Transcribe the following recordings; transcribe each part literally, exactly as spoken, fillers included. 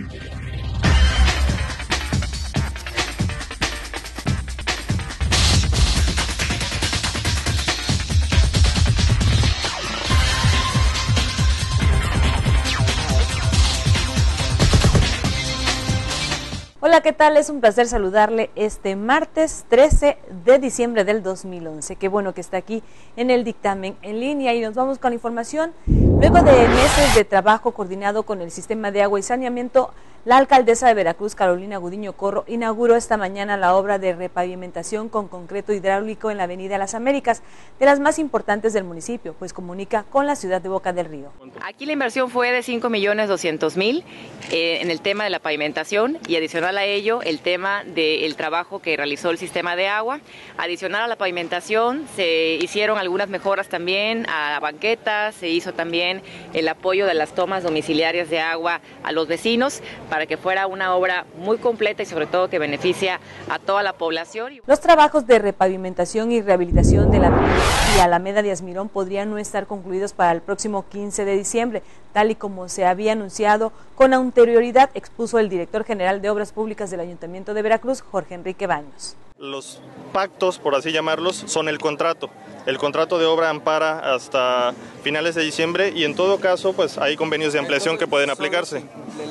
Hola, ¿qué tal? Es un placer saludarle este martes trece de diciembre del dos mil once. Qué bueno que está aquí en el dictamen en línea y nos vamos con la información. Luego de meses de trabajo coordinado con el Sistema de Agua y Saneamiento, la alcaldesa de Veracruz, Carolina Gudiño Corro, inauguró esta mañana la obra de repavimentación con concreto hidráulico en la Avenida Las Américas, de las más importantes del municipio, pues comunica con la ciudad de Boca del Río. Aquí la inversión fue de cinco millones doscientos mil eh, en el tema de la pavimentación y adicional a ello el tema del trabajo que realizó el sistema de agua. Adicional a la pavimentación se hicieron algunas mejoras también a banquetas, se hizo también el apoyo de las tomas domiciliarias de agua a los vecinos, para que fuera una obra muy completa y sobre todo que beneficia a toda la población. Los trabajos de repavimentación y rehabilitación de la avenida y Alameda Díaz Mirón podrían no estar concluidos para el próximo quince de diciembre, tal y como se había anunciado con anterioridad, expuso el director general de Obras Públicas del Ayuntamiento de Veracruz, Jorge Enrique Baños. Los pactos, por así llamarlos, son el contrato. El contrato de obra ampara hasta finales de diciembre y en todo caso pues hay convenios de ampliación que pueden aplicarse.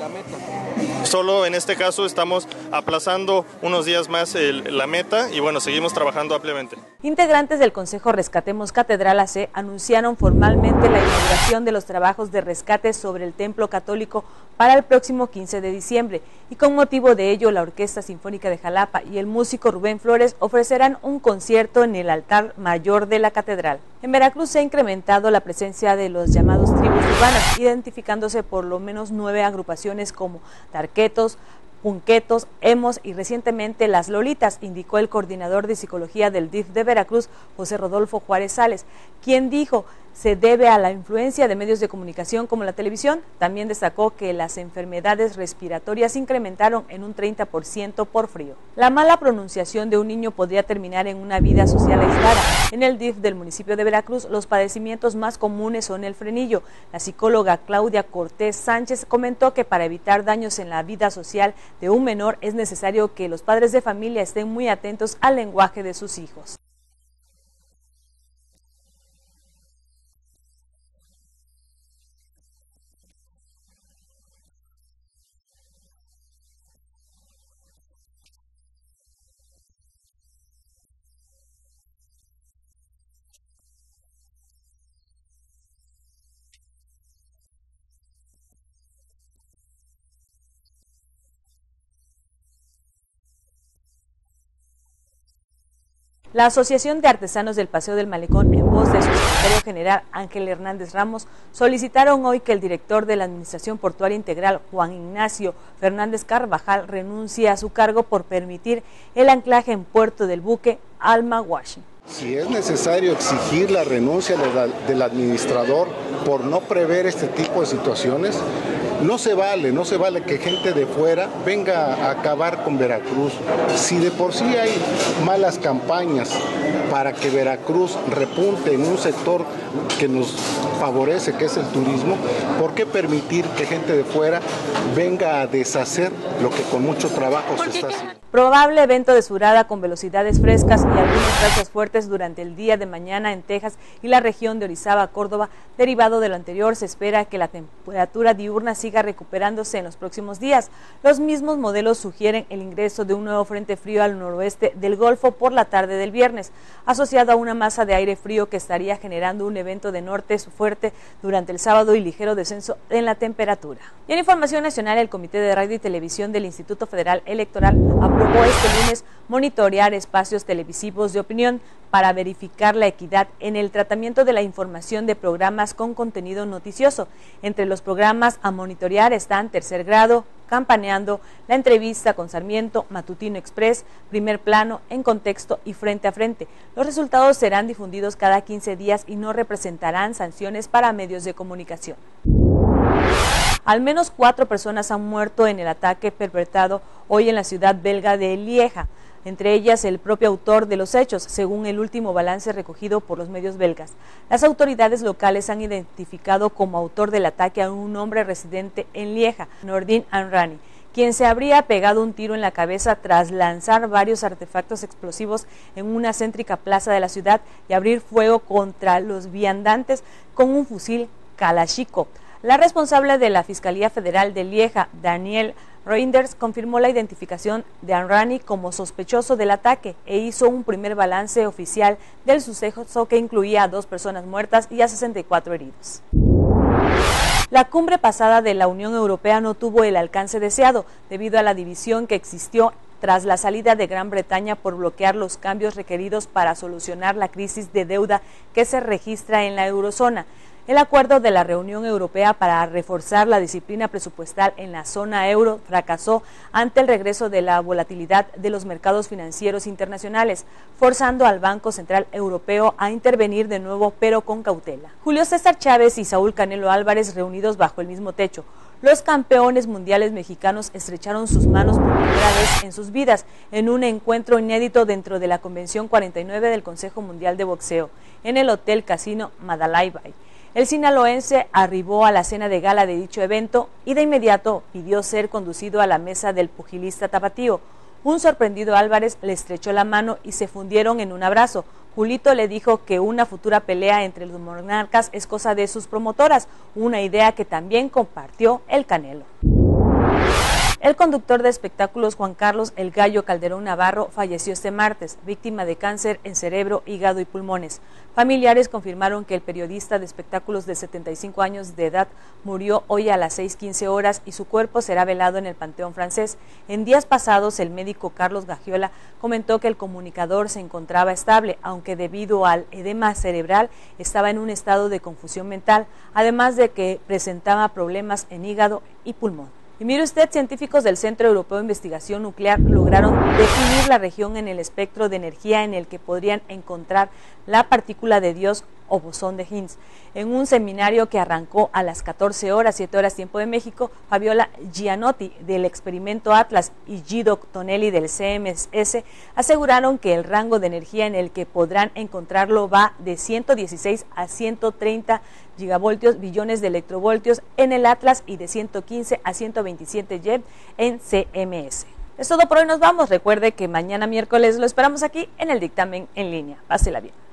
Solo en este caso estamos aplazando unos días más el, la meta y bueno, seguimos trabajando ampliamente. Integrantes del Consejo Rescatemos Catedral A C anunciaron formalmente la inauguración de los trabajos de rescate sobre el Templo Católico para el próximo quince de diciembre y con motivo de ello la Orquesta Sinfónica de Jalapa y el músico Rubén Flores ofrecerán un concierto en el altar mayor de la catedral. En Veracruz se ha incrementado la presencia de los llamados tribus urbanas, identificándose por lo menos nueve agrupaciones como Tarquetos, Punquetos, Emos y recientemente las Lolitas, indicó el coordinador de psicología del D I F de Veracruz, José Rodolfo Juárez Sales, quien dijo se debe a la influencia de medios de comunicación como la televisión. También destacó que las enfermedades respiratorias incrementaron en un treinta por ciento por frío. La mala pronunciación de un niño podría terminar en una vida social aislada. En el D I F del municipio de Veracruz, los padecimientos más comunes son el frenillo. La psicóloga Claudia Cortés Sánchez comentó que para evitar daños en la vida social de un menor es necesario que los padres de familia estén muy atentos al lenguaje de sus hijos. La Asociación de Artesanos del Paseo del Malecón, en voz de su secretario general Ángel Hernández Ramos, solicitaron hoy que el director de la Administración Portuaria Integral, Juan Ignacio Fernández Carvajal, renuncie a su cargo por permitir el anclaje en puerto del buque Alma Washington. Si es necesario exigir la renuncia del administrador por no prever este tipo de situaciones, no se vale, no se vale que gente de fuera venga a acabar con Veracruz. Si de por sí hay malas campañas para que Veracruz repunte en un sector que nos favorece, que es el turismo, ¿por qué permitir que gente de fuera venga a deshacer lo que con mucho trabajo se está haciendo? Probable evento de surada con velocidades frescas y algunas rachas fuertes durante el día de mañana en Texas y la región de Orizaba, Córdoba. Derivado de lo anterior, se espera que la temperatura diurna siga recuperándose en los próximos días. Los mismos modelos sugieren el ingreso de un nuevo frente frío al noroeste del Golfo por la tarde del viernes, asociado a una masa de aire frío que estaría generando un evento de norte fuerte durante el sábado y ligero descenso en la temperatura. Y en información nacional, el Comité de Radio y Televisión del Instituto Federal Electoral aprobó este lunes monitorear espacios televisivos de opinión para verificar la equidad en el tratamiento de la información de programas con contenido noticioso. Entre los programas a monitorear están Tercer Grado, Campaneando, La Entrevista con Sarmiento, Matutino Express, Primer Plano, En Contexto y Frente a Frente. Los resultados serán difundidos cada quince días y no representarán sanciones para medios de comunicación. Al menos cuatro personas han muerto en el ataque perpetrado hoy en la ciudad belga de Lieja. entre ellas el propio autor de los hechos, según el último balance recogido por los medios belgas. Las autoridades locales han identificado como autor del ataque a un hombre residente en Lieja, Nordin Amrani, quien se habría pegado un tiro en la cabeza tras lanzar varios artefactos explosivos en una céntrica plaza de la ciudad y abrir fuego contra los viandantes con un fusil Kalashnikov. La responsable de la Fiscalía Federal de Lieja, Daniel Reinders, confirmó la identificación de Amrani como sospechoso del ataque e hizo un primer balance oficial del suceso que incluía a dos personas muertas y a sesenta y cuatro heridos. La cumbre pasada de la Unión Europea no tuvo el alcance deseado debido a la división que existió tras la salida de Gran Bretaña por bloquear los cambios requeridos para solucionar la crisis de deuda que se registra en la eurozona. El acuerdo de la reunión europea para reforzar la disciplina presupuestal en la zona euro fracasó ante el regreso de la volatilidad de los mercados financieros internacionales, forzando al Banco Central Europeo a intervenir de nuevo, pero con cautela. Julio César Chávez y Saúl Canelo Álvarez reunidos bajo el mismo techo. Los campeones mundiales mexicanos estrecharon sus manos por primera vez en sus vidas en un encuentro inédito dentro de la Convención cuarenta y nueve del Consejo Mundial de Boxeo, en el Hotel Casino Mandalay Bay. El sinaloense arribó a la cena de gala de dicho evento y de inmediato pidió ser conducido a la mesa del pugilista tapatío. Un sorprendido Álvarez le estrechó la mano y se fundieron en un abrazo. Julito le dijo que una futura pelea entre los monarcas es cosa de sus promotoras, una idea que también compartió el Canelo. El conductor de espectáculos Juan Carlos El Gallo Calderón Navarro falleció este martes, víctima de cáncer en cerebro, hígado y pulmones. Familiares confirmaron que el periodista de espectáculos de setenta y cinco años de edad murió hoy a las seis quince horas y su cuerpo será velado en el Panteón Francés. En días pasados, el médico Carlos Gagiola comentó que el comunicador se encontraba estable, aunque debido al edema cerebral estaba en un estado de confusión mental, además de que presentaba problemas en hígado y pulmón. Y mire usted, científicos del Centro Europeo de Investigación Nuclear lograron definir la región en el espectro de energía en el que podrían encontrar la partícula de Dios o bosón de Higgs. En un seminario que arrancó a las catorce horas, siete horas tiempo de México, Fabiola Gianotti del experimento Atlas y Guido Tonelli del C M S aseguraron que el rango de energía en el que podrán encontrarlo va de ciento dieciséis a ciento treinta gigavoltios billones de electrovoltios en el Atlas y de ciento quince a ciento veintisiete J en C M S. Es todo por hoy, nos vamos. Recuerde que mañana miércoles lo esperamos aquí en el dictamen en línea. Pásela bien.